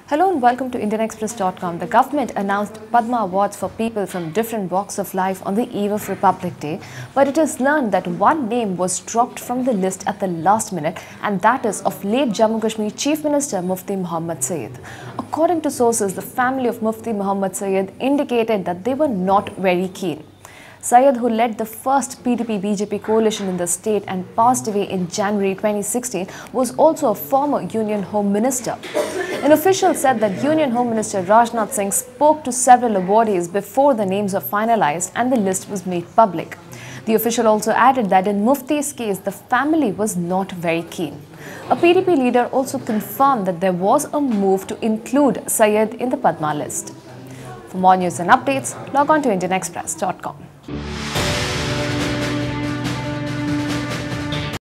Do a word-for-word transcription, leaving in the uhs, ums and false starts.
Hello and welcome to Indian Express dot com. The government announced Padma awards for people from different walks of life on the eve of Republic Day, but it is learned that one name was dropped from the list at the last minute, and that is of late Jammu Kashmir Chief Minister Mufti Mohammad Sayeed. According to sources, the family of Mufti Mohammad Sayeed indicated that they were not very keen. Sayeed, who led the first P D P B J P coalition in the state and passed away in January twenty sixteen, was also a former Union Home Minister. An official said that Union Home Minister Rajnath Singh spoke to several awardees before the names were finalized and the list was made public. The official also added that in Mufti's case, the family was not very keen. A P D P leader also confirmed that there was a move to include Sayeed in the Padma list. For more news and updates, log on to Indian Express dot com.